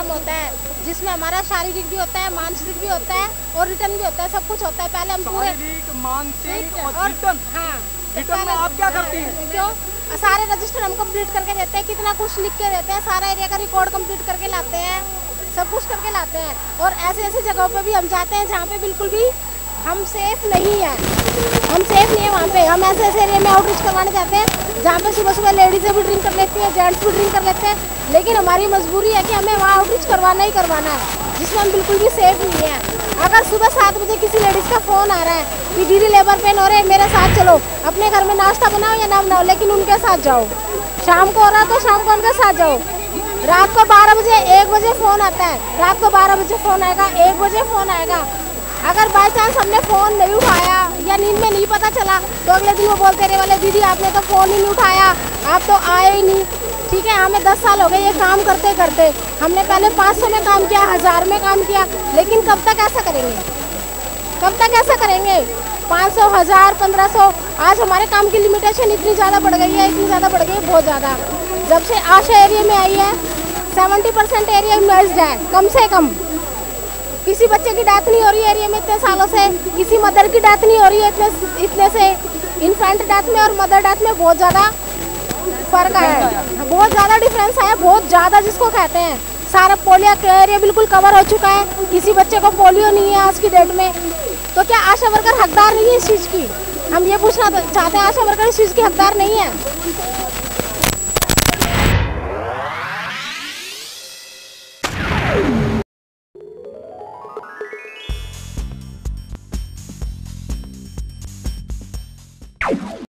काम होता है जिसमें हमारा शारीरिक भी होता है, मानसिक भी होता है और रिटर्न भी होता है, सब कुछ होता है। पहले हम पूरे शारीरिक, मानसिक और रिटर्न। हाँ, रिटर्न में आप क्या करती हैं? क्यों सारे रजिस्टर हम कंप्लीट करके देते हैं, कितना कुछ लिख के देते हैं, सारा एरिया का रिकॉर्ड कंप्लीट करके लाते हैं, सब कुछ करके लाते हैं। और ऐसे ऐसी जगहों पे भी हम जाते हैं जहाँ पे बिल्कुल भी हम सेफ नहीं है, हम सेफ नहीं है वहाँ पे। हम ऐसे ऐसे एरिया में आउटरीच करवाने जाते हैं जहाँ पे सुबह सुबह लेडीज़ें भी ड्रिंक कर लेती हैं, जेंट्स भी ड्रिंक कर लेते हैं, लेकिन हमारी मजबूरी है कि हमें वहाँ आउटरीच करवाना ही करवाना है, जिसमें हम बिल्कुल भी सेफ नहीं है। अगर सुबह 7 बजे किसी लेडीज़ का फ़ोन आ रहा है कि दीदी लेबर पेन हो रहे मेरे साथ चलो, अपने घर में नाश्ता बनाओ या ना बनाओ लेकिन उनके साथ जाओ। शाम को हो रहा तो शाम को उनके साथ जाओ। रात को 12 बजे 1 बजे फ़ोन आता है, रात को 12 बजे फ़ोन आएगा, 1 बजे फ़ोन आएगा। अगर बाई चांस हमने फ़ोन नहीं उठाया या नींद में नहीं पता चला तो अगले दिन वो बोलते रहे वाले दीदी आपने तो फ़ोन ही नहीं उठाया, आप तो आए ही नहीं। ठीक है, हमें 10 साल हो गए ये काम करते करते। हमने पहले 500 में काम किया, 1000 में काम किया, लेकिन कब तक ऐसा करेंगे, कब तक ऐसा करेंगे? 500, 1000, 1500। आज हमारे काम की लिमिटेशन इतनी ज़्यादा बढ़ गई है, इतनी ज़्यादा बढ़ गई है, बहुत ज़्यादा। जब से आशा एरिया में आई है 70% एरिया इन्वेस्ड है, कम से कम। किसी बच्चे की डेथ नहीं हो रही है एरिया में इतने सालों से, किसी मदर की डेथ नहीं हो रही है इतने से। इन्फेंट डेथ में और मदर डेथ में बहुत ज़्यादा फ़र्क आया है, बहुत ज़्यादा डिफरेंस आया, बहुत ज़्यादा जिसको कहते हैं। सारा पोलियो का एरिया बिल्कुल कवर हो चुका है, किसी बच्चे को पोलियो नहीं है आज की डेट में। तो क्या आशा वर्कर हकदार नहीं है इस चीज़ की? हम ये पूछना चाहते हैं, आशा वर्कर इस चीज़ की हकदार नहीं है?